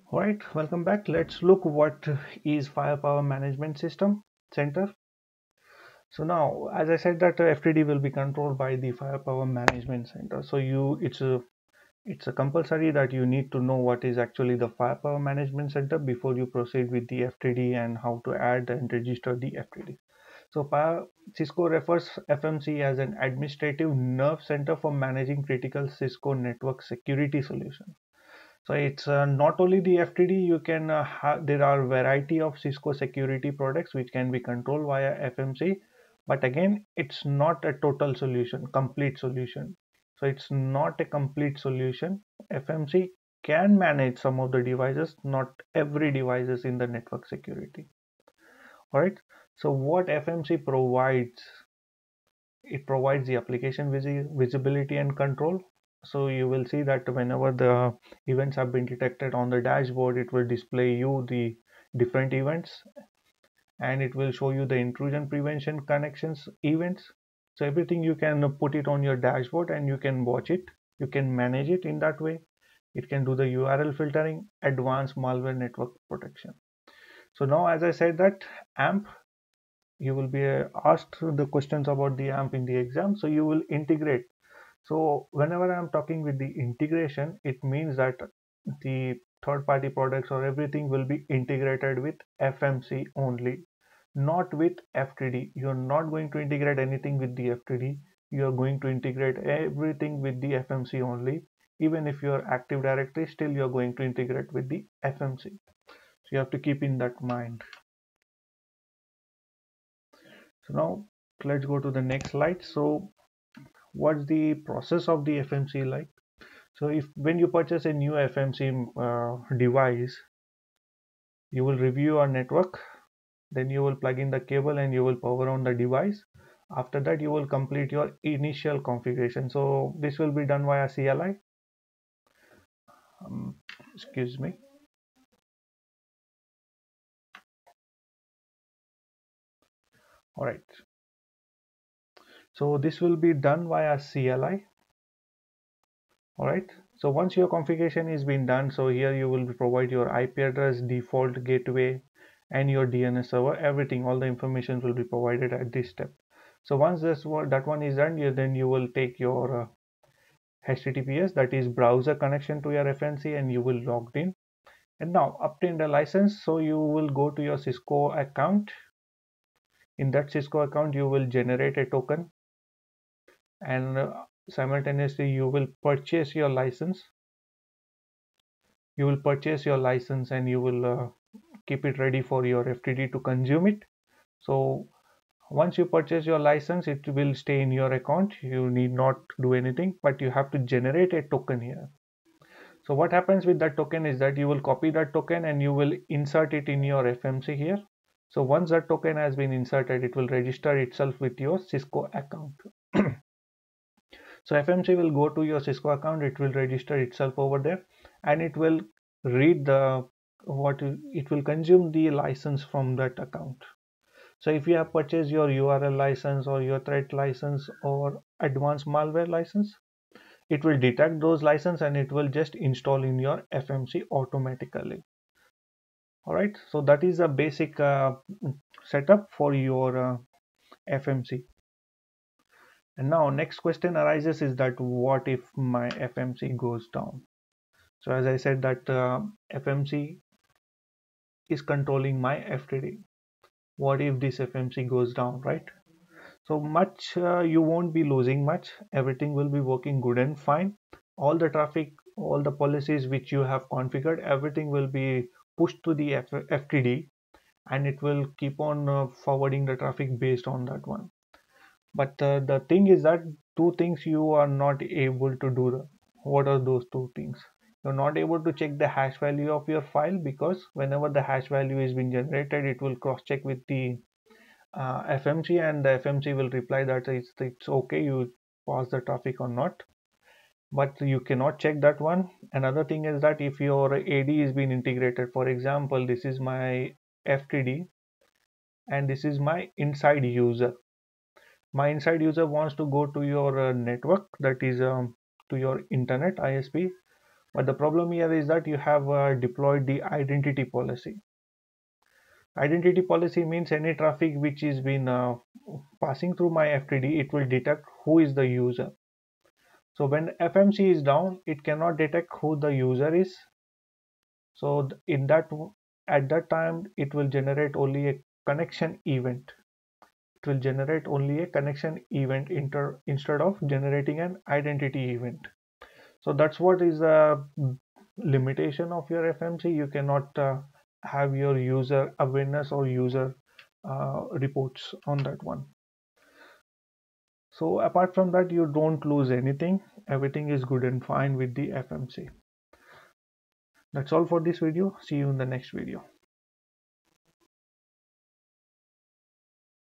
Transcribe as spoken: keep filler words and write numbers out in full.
All right, welcome back. Let's look what is Firepower Management System Center. So now, as I said, that uh, F T D will be controlled by the Firepower Management Center. So you, it's a it's a compulsory that you need to know what is actually the Firepower Management Center before you proceed with the F T D and how to add and register the F T D. So Cisco refers F M C as an administrative nerve center for managing critical Cisco network security solutions. So it's uh, not only the F T D, you can uh, have, there are variety of Cisco security products which can be controlled via F M C, but again, it's not a total solution, complete solution. So it's not a complete solution. F M C can manage some of the devices, not every devices in the network security. All right. So what F M C provides, it provides the application visi visibility and control. So you will see that whenever the events have been detected on the dashboard, it will display you the different events, and it will show you the intrusion prevention connections events. So everything you can put it on your dashboard and you can watch it. You can manage it in that way. It can do the U R L filtering, advanced malware network protection. So now, as I said that AMP, you will be uh, asked the questions about the AMP in the exam. So you will integrate. So whenever I'm talking with the integration, it means that the third party products or everything will be integrated with F M C only, not with F T D. You're not going to integrate anything with the F T D. You're going to integrate everything with the F M C only. Even if you're Active Directory, still you're going to integrate with the F M C. So you have to keep in that mind. So now let's go to the next slide. So what's the process of the F M C like? So if when you purchase a new F M C uh, device, you will review your network, then you will plug in the cable and you will power on the device. After that, you will complete your initial configuration. So this will be done via C L I. Um, excuse me. All right. So this will be done via C L I. All right. So once your configuration is being done, so here you will provide your I P address, default gateway, and your D N S server. Everything, all the information will be provided at this step. So once this that one is done, you, then you will take your uh, H T T P S, that is browser connection to your F M C, and you will logged in. And now obtain the license. So you will go to your Cisco account. In that Cisco account, you will generate a token, and uh, simultaneously you will purchase your license. You will purchase your license and you will uh, keep it ready for your F T D to consume it. So once you purchase your license, it will stay in your account. You need not do anything, but you have to generate a token here. So what happens with that token is that you will copy that token and you will insert it in your F M C here. So once that token has been inserted, it will register itself with your Cisco account. So F M C will go to your Cisco account, it will register itself over there, and it will read the what it will consume the license from that account. So if you have purchased your U R L license or your threat license or advanced malware license, it will detect those license and it will just install in your F M C automatically. All right, so that is a basic uh, setup for your uh, F M C. And now next question arises is that what if my F M C goes down? So as I said that uh, F M C is controlling my F T D. What if this F M C goes down, right? So much uh, you won't be losing much. Everything will be working good and fine. All the traffic, all the policies which you have configured, everything will be pushed to the F FTD, and it will keep on uh, forwarding the traffic based on that one. But uh, the thing is that two things you are not able to do. The, what are those two things? You're not able to check the hash value of your file, because whenever the hash value is being generated, it will cross check with the uh, F M C, and the F M C will reply that it's, it's okay, you pass the traffic or not. But you cannot check that one. Another thing is that if your A D is being integrated, for example, this is my F T D and this is my inside user. My inside user wants to go to your uh, network, that is um, to your internet I S P, But the problem here is that you have uh, deployed the identity policy. Identity policy means any traffic which is been uh, passing through my F T D, it will detect who is the user. So when F M C is down, it cannot detect who the user is. So in that at that time, it will generate only a connection event. It will generate only a connection event inter, instead of generating an identity event. So that's what is the limitation of your F M C. You cannot uh, have your user awareness or user uh, reports on that one. So apart from that, you don't lose anything. Everything is good and fine with the F M C. That's all for this video. See you in the next video.